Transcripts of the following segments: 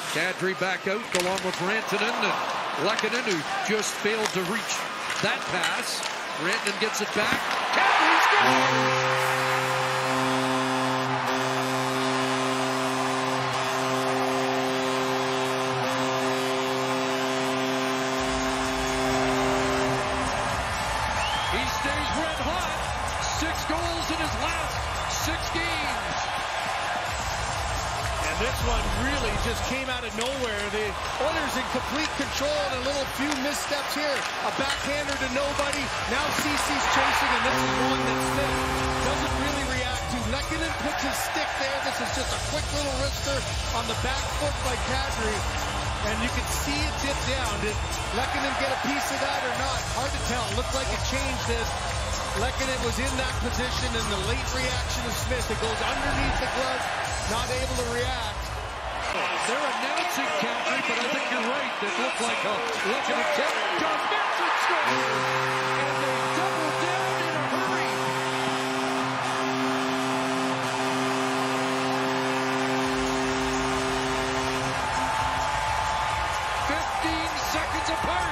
Kadri back out along with Rantanen and Lehkonen, who just failed to reach that pass. Rantanen gets it back. Kadri's gone! He stays red hot. 6 goals in his last 6 games. And this one really just came out of nowhere. The Oilers in complete control and a little few missteps here. A backhander to nobody. Now CC's chasing, and this is one that Smith doesn't really react to. Lehkonen puts his stick there. This is just a quick little wrister on the back foot by Kadri. And you can see it dip down. Did Lehkonen get a piece of that or not? Hard to tell. Looked like it changed as Lehkonen was in that position, and the late reaction of Smith. It goes underneath the glove, not able to react. They're announcing Kadri, but I think you're right. It looked like a Lehkonen tip. Josh Manson scores! And they double down in a hurry. Apart.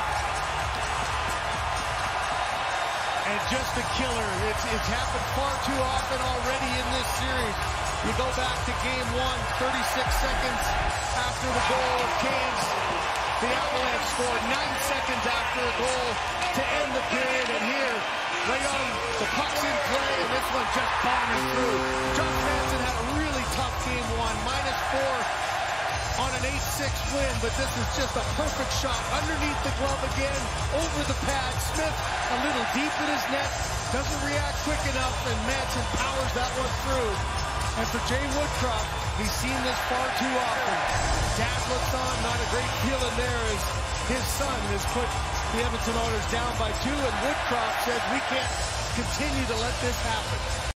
And just a killer. It's happened far too often already in this series. You go back to game 1, 36 seconds after the goal of Canes. The Avalanche scored 9 seconds after a goal to end the period. And here, right on the puck's in play, and this one just bombing through. Josh Manson had a really tough game 1, -4. On an 8-6 win, but this is just a perfect shot. Underneath the glove again, over the pad. Smith a little deep in his net, doesn't react quick enough, and Manson powers that one through. And for Jay Woodcroft, he's seen this far too often. Dad looks on, not a great feeling there as his son has put the Edmonton Oilers down by 2, and Woodcroft says we can't continue to let this happen.